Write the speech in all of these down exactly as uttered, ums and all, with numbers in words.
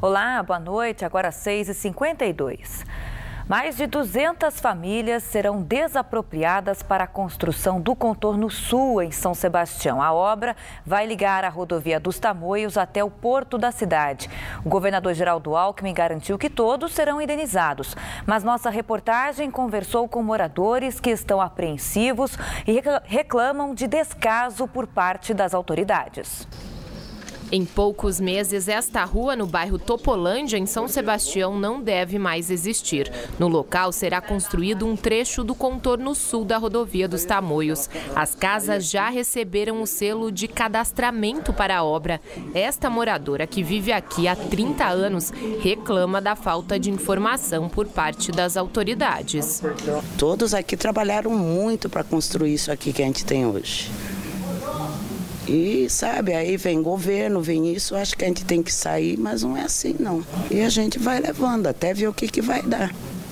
Olá, boa noite, agora seis e cinquenta e dois. Mais de duzentas famílias serão desapropriadas para a construção do contorno sul em São Sebastião. A obra vai ligar a rodovia dos Tamoios até o porto da cidade. O governador Geraldo Alckmin garantiu que todos serão indenizados. Mas nossa reportagem conversou com moradores que estão apreensivos e reclamam de descaso por parte das autoridades. Em poucos meses, esta rua no bairro Topolândia, em São Sebastião, não deve mais existir. No local será construído um trecho do contorno sul da rodovia dos Tamoios. As casas já receberam o selo de cadastramento para a obra. Esta moradora, que vive aqui há trinta anos, reclama da falta de informação por parte das autoridades. Todos aqui trabalharam muito para construir isso aqui que a gente tem hoje. E, sabe, aí vem governo, vem isso, acho que a gente tem que sair, mas não é assim, não. E a gente vai levando até ver o que que vai dar.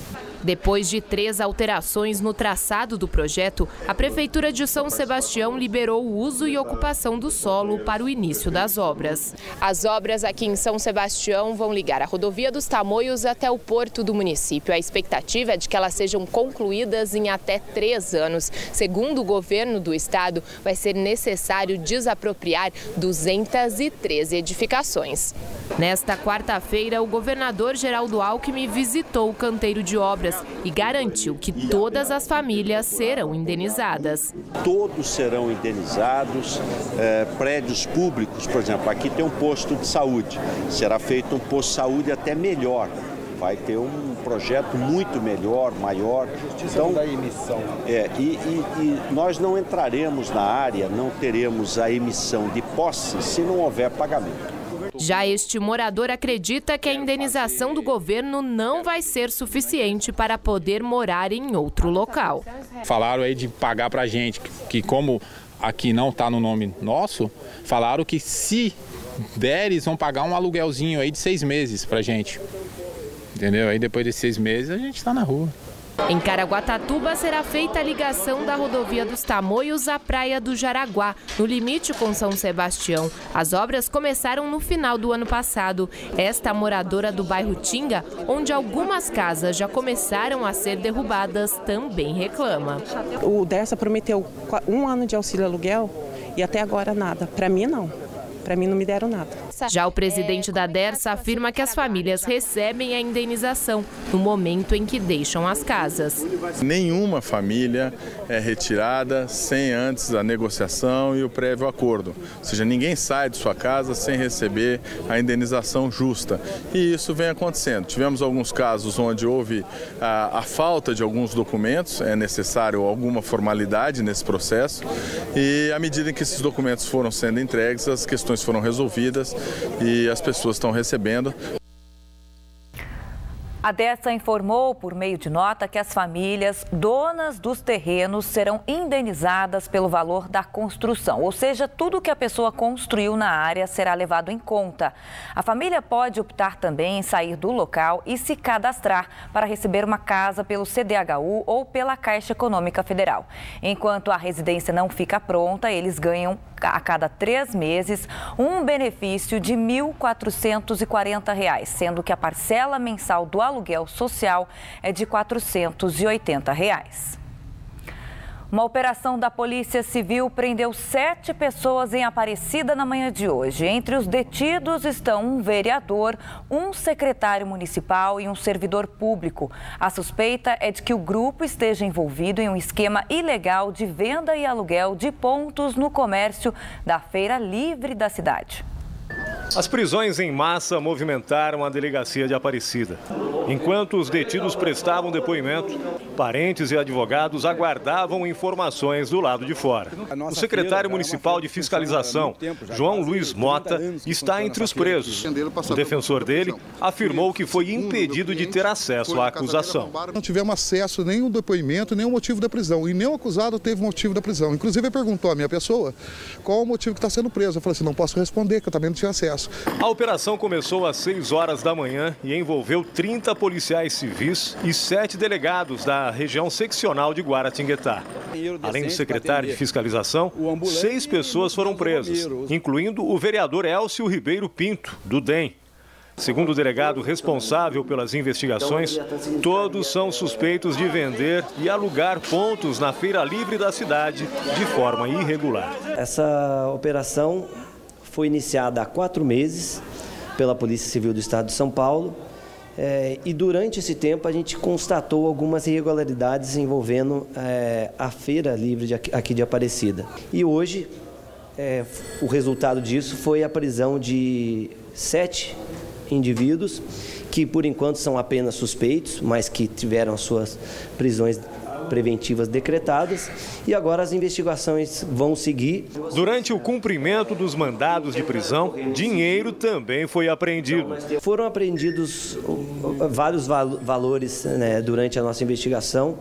Depois de três alterações no traçado do projeto, a Prefeitura de São Sebastião liberou o uso e ocupação do solo para o início das obras. As obras aqui em São Sebastião vão ligar a rodovia dos Tamoios até o porto do município. A expectativa é de que elas sejam concluídas em até três anos. Segundo o governo do estado, vai ser necessário desapropriar duzentas e treze edificações. Nesta quarta-feira, o governador Geraldo Alckmin visitou o canteiro de obras e garantiu que todas as famílias serão indenizadas. Todos serão indenizados, é, prédios públicos, por exemplo, aqui tem um posto de saúde, será feito um posto de saúde até melhor, vai ter um projeto muito melhor, maior. Então, da emissão. É, e, e, e nós não entraremos na área, não teremos a emissão de posse se não houver pagamento. Já este morador acredita que a indenização do governo não vai ser suficiente para poder morar em outro local. Falaram aí de pagar pra gente, que como aqui não está no nome nosso, falaram que se der, eles vão pagar um aluguelzinho aí de seis meses pra gente. Entendeu? Aí depois desses seis meses a gente está na rua. Em Caraguatatuba será feita a ligação da rodovia dos Tamoios à Praia do Jaraguá, no limite com São Sebastião. As obras começaram no final do ano passado. Esta moradora do bairro Tinga, onde algumas casas já começaram a ser derrubadas, também reclama. O Dersa prometeu um ano de auxílio aluguel e até agora nada. Para mim, não. Para mim não me deram nada. Já o presidente da Dersa afirma que as famílias recebem a indenização no momento em que deixam as casas. Nenhuma família é retirada sem antes a negociação e o prévio acordo. Ou seja, ninguém sai de sua casa sem receber a indenização justa. E isso vem acontecendo. Tivemos alguns casos onde houve a, a falta de alguns documentos, é necessário alguma formalidade nesse processo. E à medida em que esses documentos foram sendo entregues, as questões foram resolvidas e as pessoas estão recebendo. A Dersa informou por meio de nota que as famílias donas dos terrenos serão indenizadas pelo valor da construção, ou seja, tudo que a pessoa construiu na área será levado em conta. A família pode optar também em sair do local e se cadastrar para receber uma casa pelo C D H U ou pela Caixa Econômica Federal. Enquanto a residência não fica pronta, eles ganham a cada três meses um benefício de mil quatrocentos e quarenta reais, sendo que a parcela mensal do aluguel social é de quatrocentos e oitenta reais. Uma operação da Polícia Civil prendeu sete pessoas em Aparecida na manhã de hoje. Entre os detidos estão um vereador, um secretário municipal e um servidor público. A suspeita é de que o grupo esteja envolvido em um esquema ilegal de venda e aluguel de pontos no comércio da Feira Livre da cidade. As prisões em massa movimentaram a delegacia de Aparecida. Enquanto os detidos prestavam depoimento, parentes e advogados aguardavam informações do lado de fora. O secretário municipal de fiscalização, João Luiz Mota, está entre os presos. O defensor dele afirmou que foi impedido de ter acesso à acusação. Não tivemos acesso nem ao depoimento, nem ao motivo da prisão. E nem o acusado teve motivo da prisão. Inclusive, ele perguntou à minha pessoa qual o motivo que está sendo preso. Eu falei assim, não posso responder, que eu também não tinha acesso. A operação começou às seis horas da manhã e envolveu trinta policiais civis e sete delegados da região seccional de Guaratinguetá. Além do secretário de fiscalização, seis pessoas foram presas, incluindo o vereador Elcio Ribeiro Pinto, do D E M. Segundo o delegado responsável pelas investigações, todos são suspeitos de vender e alugar pontos na feira livre da cidade de forma irregular. Essa operação foi iniciada há quatro meses pela Polícia Civil do Estado de São Paulo é, e durante esse tempo a gente constatou algumas irregularidades envolvendo é, a feira livre de, aqui de Aparecida. E hoje é, o resultado disso foi a prisão de sete indivíduos que por enquanto são apenas suspeitos, mas que tiveram suas prisões preventivas decretadas e agora as investigações vão seguir. Durante o cumprimento dos mandados de prisão, dinheiro também foi apreendido. Foram apreendidos vários valores, né, durante a nossa investigação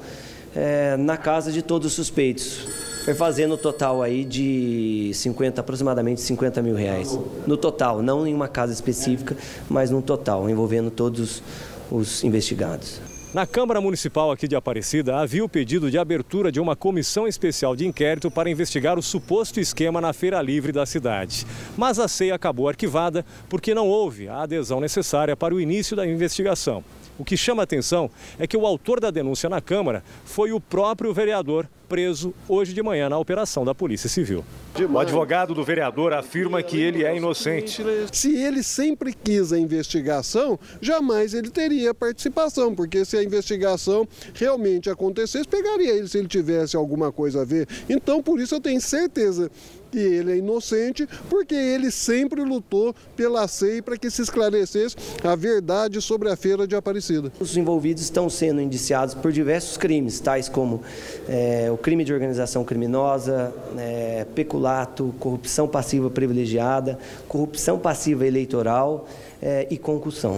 é, na casa de todos os suspeitos. Foi fazendo o total aí de cinquenta, aproximadamente cinquenta mil reais. No total, não em uma casa específica, mas no total, envolvendo todos os investigados. Na Câmara Municipal aqui de Aparecida, havia o pedido de abertura de uma comissão especial de inquérito para investigar o suposto esquema na feira livre da cidade. Mas a C E I acabou arquivada porque não houve a adesão necessária para o início da investigação. O que chama a atenção é que o autor da denúncia na Câmara foi o próprio vereador, preso hoje de manhã na operação da Polícia Civil. O advogado do vereador afirma que ele é inocente. Se ele sempre quis a investigação, jamais ele teria participação, porque se a investigação realmente acontecesse, pegaria ele se ele tivesse alguma coisa a ver. Então, por isso eu tenho certeza que ele é inocente, porque ele sempre lutou pela C E I para que se esclarecesse a verdade sobre a feira de Aparecida. Os envolvidos estão sendo indiciados por diversos crimes, tais como é, o crime de organização criminosa, é, peculato, corrupção passiva privilegiada, corrupção passiva eleitoral é, e concussão.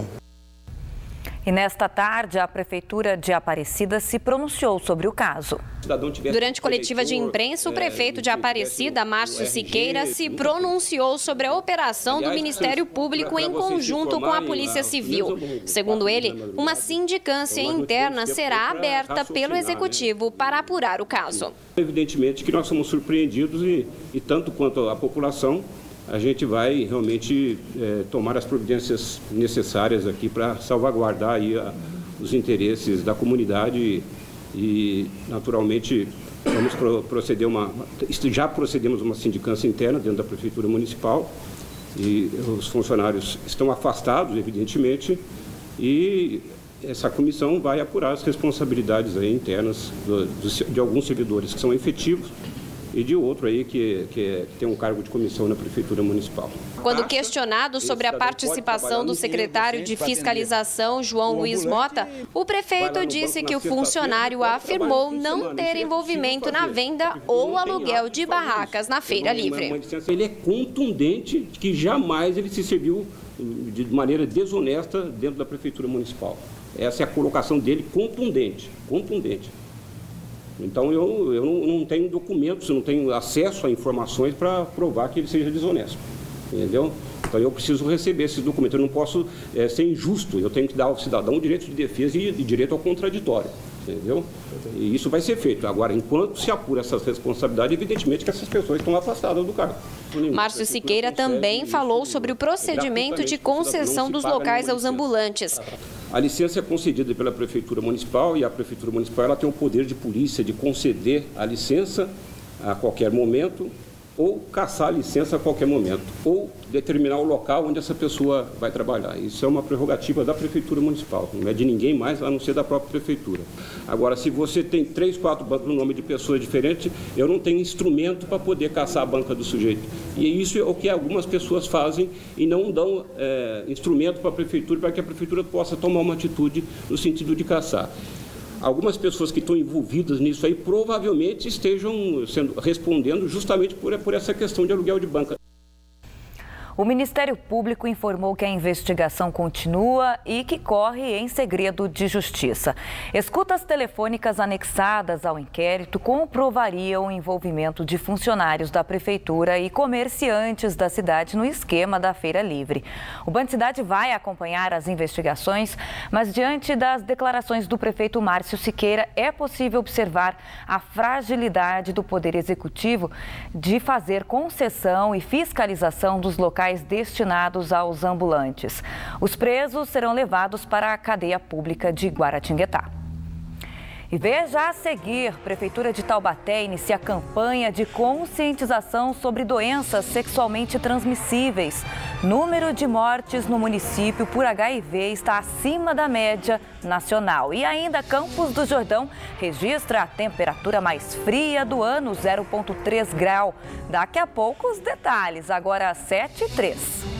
E nesta tarde, a Prefeitura de Aparecida se pronunciou sobre o caso. Durante coletiva de imprensa, o prefeito de Aparecida, Márcio Siqueira, se pronunciou sobre a operação do Ministério Público em conjunto com a Polícia Civil. Segundo ele, uma sindicância interna será aberta pelo Executivo para apurar o caso. Evidentemente que nós somos surpreendidos e, e tanto quanto a população, a gente vai realmente é, tomar as providências necessárias aqui para salvaguardar aí a, os interesses da comunidade e, e naturalmente, vamos pro, proceder uma, já procedemos uma sindicância interna dentro da Prefeitura Municipal e os funcionários estão afastados, evidentemente, e essa comissão vai apurar as responsabilidades aí internas do, do, de alguns servidores que são efetivos e de outro aí que, que, que tem um cargo de comissão na Prefeitura Municipal. Quando questionado sobre a participação do secretário de Fiscalização, João Luiz Mota, o prefeito disse que o funcionário afirmou não ter envolvimento na venda ou aluguel de barracas na Feira Livre. Ele é contundente que jamais ele se serviu de maneira desonesta dentro da Prefeitura Municipal. Essa é a colocação dele, contundente, contundente. Então, eu, eu não, não tenho documentos, eu não tenho acesso a informações para provar que ele seja desonesto, entendeu? Então, eu preciso receber esses documentos, eu não posso é, ser injusto, eu tenho que dar ao cidadão direito de defesa e, e direito ao contraditório, entendeu? E isso vai ser feito. Agora, enquanto se apura essas responsabilidades, evidentemente que essas pessoas estão afastadas do cargo. Márcio Siqueira também falou sobre o procedimento de concessão dos locais aos ambulantes. A licença é concedida pela Prefeitura Municipal e a Prefeitura Municipal ela tem o poder de polícia de conceder a licença a qualquer momento ou cassar a licença a qualquer momento, ou determinar o local onde essa pessoa vai trabalhar. Isso é uma prerrogativa da Prefeitura Municipal, não é de ninguém mais, a não ser da própria Prefeitura. Agora, se você tem três, quatro bancos no nome de pessoas diferentes, eu não tenho instrumento para poder caçar a banca do sujeito. E isso é o que algumas pessoas fazem e não dão é, instrumento para a Prefeitura, para que a Prefeitura possa tomar uma atitude no sentido de caçar. Algumas pessoas que estão envolvidas nisso aí provavelmente estejam sendo, respondendo justamente por, por essa questão de aluguel de banca. O Ministério Público informou que a investigação continua e que corre em segredo de justiça. Escutas telefônicas anexadas ao inquérito comprovariam o envolvimento de funcionários da Prefeitura e comerciantes da cidade no esquema da Feira Livre. O Band Cidade vai acompanhar as investigações, mas diante das declarações do prefeito Márcio Siqueira, é possível observar a fragilidade do Poder Executivo de fazer concessão e fiscalização dos locais locais destinados aos ambulantes. Os presos serão levados para a cadeia pública de Guaratinguetá. E veja a seguir, Prefeitura de Taubaté inicia campanha de conscientização sobre doenças sexualmente transmissíveis. Número de mortes no município por H I V está acima da média nacional. E ainda Campos do Jordão registra a temperatura mais fria do ano, zero vírgula três grau. Daqui a pouco os detalhes, agora às sete e três.